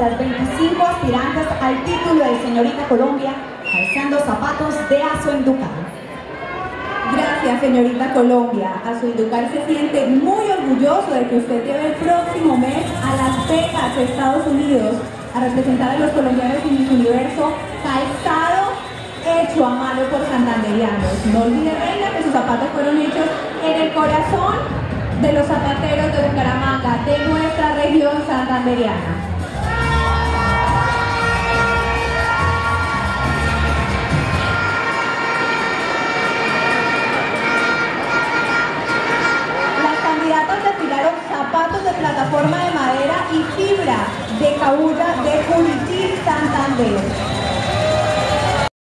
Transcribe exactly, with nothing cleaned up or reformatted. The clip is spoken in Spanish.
las veinticinco aspirantes al título de Señorita Colombia, calzando zapatos de Azuenducal. Gracias, señorita Colombia. Azuenducal se siente muy orgulloso de que usted lleve el próximo mes a Las Vegas, Estados Unidos, a representar a los colombianos en Miss Universo, calzado hecho a mano por santanderianos. No olvide, reina, que sus zapatos fueron hechos en el corazón de los zapateros de Bucaramanga, de nuestra región santanderiana. Las candidatas desfilaron zapatos de plataforma de madera y fibra de cabuya de Curití, Santander.